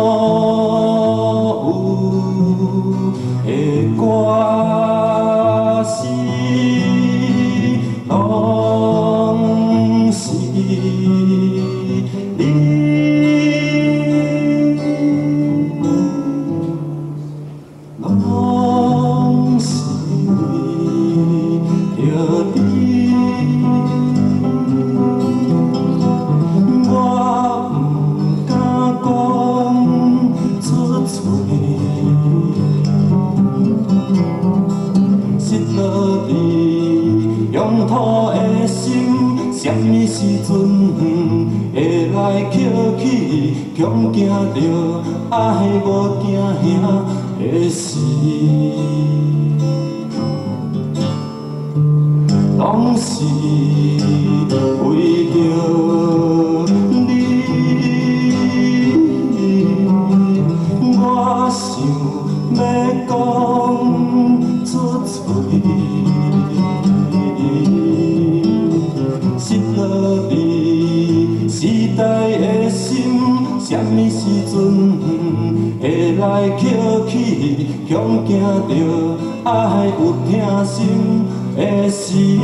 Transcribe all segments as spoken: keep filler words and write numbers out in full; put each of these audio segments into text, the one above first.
有的歌词，拢是你。拢是着你。我不敢讲出嘴，失落你乡土的心，什么时阵会来捡起？恐惊着爱无惊兄的事，拢是为着你。我想要讲出嘴，失落你时代的心，什么时阵会来捡起？恐惊着爱有疼心的时。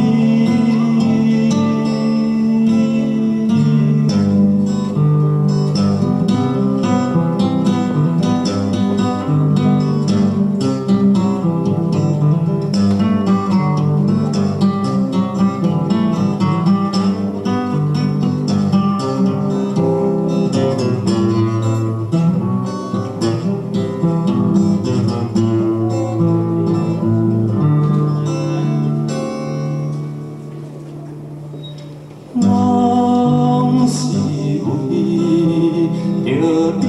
拢是为着你，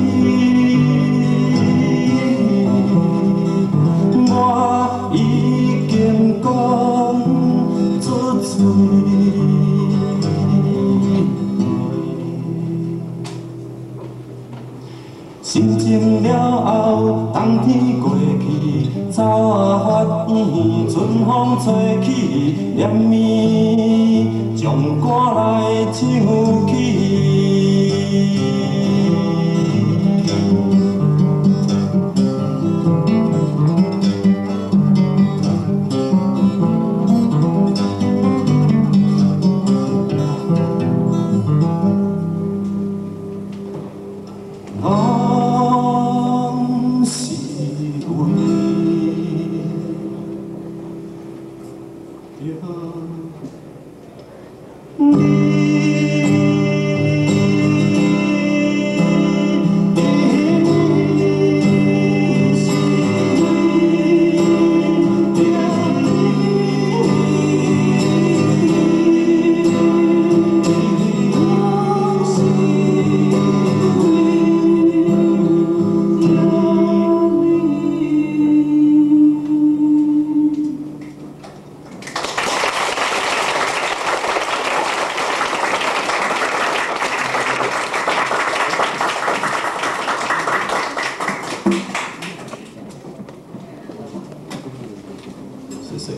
我已经讲出嘴，心静了后，冬天过去，草仔发艳，春风吹起，念咪。将歌来唱起，拢是为着你。谢谢。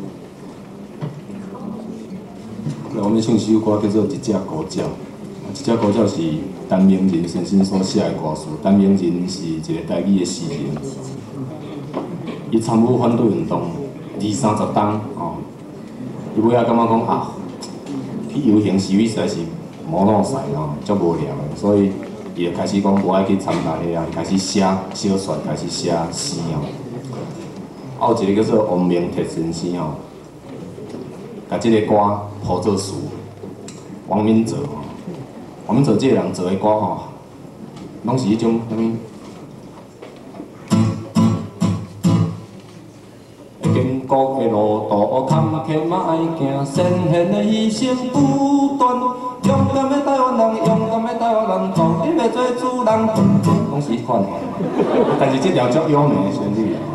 我们唱首歌叫做《一只孤鸟》，一只孤鸟是陈明仁先生所写的歌词。陈明仁是一个台语的诗人，伊参与反对运动二三十冬哦，伊尾仔感觉讲啊，去游行示威实在是无脑塞哦，足无聊的，所以伊就开始讲无爱去参加遐啊，开始写小说，开始写诗哦。还有一个叫做王明哲先生哦，甲即个歌谱做词。王明哲哦，王明哲即个人做的歌吼，拢是迄种啥物？经过的路途坎坷嘛爱行，先贤的牺牲不断。勇敢的台湾人，勇敢的台湾人，从你要做主人，拢是迄款。但是即条足有名的旋律啊。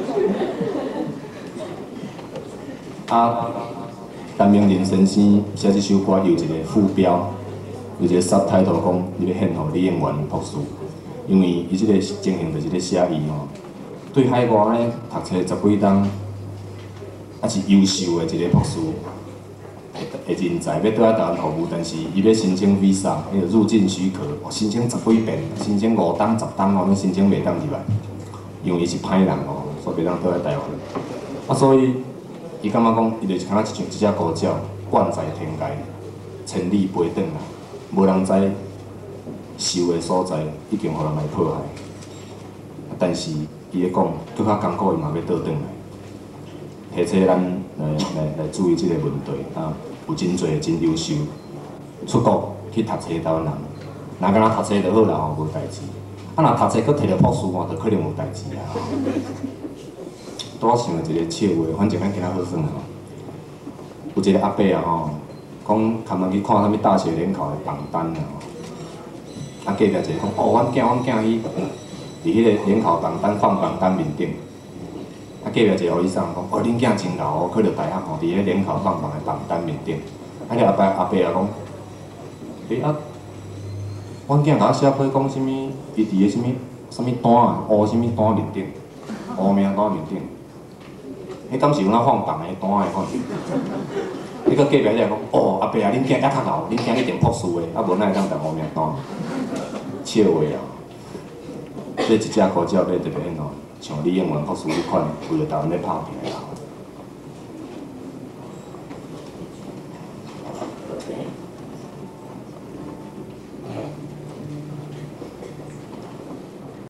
啊，陈明仁先生写这首歌有一个副标，有一个 subtitle 讲，你要献予李应元博士，因为伊即个情形就是咧写伊吼，对海外咧读册十几冬，啊是优秀的一个博士， 的人才要倒来台湾服务，但是伊要申请 visa， 迄个入境许可，申请十几遍，申请五档、十档哦，拢申请袂当入来，因为伊是歹人哦，所以袂当倒来台湾。啊，所以伊感觉讲，伊就是敢若一像一只孤鸟，惯在天涯，千里飞转来，无人知收的所在已经互人来迫害。但是伊咧讲，搁较艰苦，伊嘛要倒转来。 提醒咱来来来注意即个问题啊！有真侪真优秀，出国去读册台湾人，若敢若读册就好啦吼，无代志。啊，若读册搁摕着博士吼，就可能有代志啊。拄好想到一个笑话，反正咱今仔好耍吼。有一个阿伯啊吼，讲牵门去看啥物大学联考的榜单啊。啊，隔壁一个讲，哦，阮囝阮囝去伫迄个联考榜单放榜单面顶。 啊，隔壁一个互医生讲，哦，恁囝真老哦，考着大学吼，伫咧联考放榜的榜单面顶。啊，个阿伯阿伯也讲，诶啊，阮囝甲我写批讲啥物，伊伫个啥物啥物单啊，乌啥物单面顶，乌名单面顶。迄敢是有哪放榜的单的款？迄个隔壁一个讲，哦，阿伯啊，恁囝还较老，恁囝一定博士的，啊无哪会当当乌名单？笑话啊！这一只狗鸟咧特别喏。 像李英文博士迄款，为了台湾咧拍拼啦。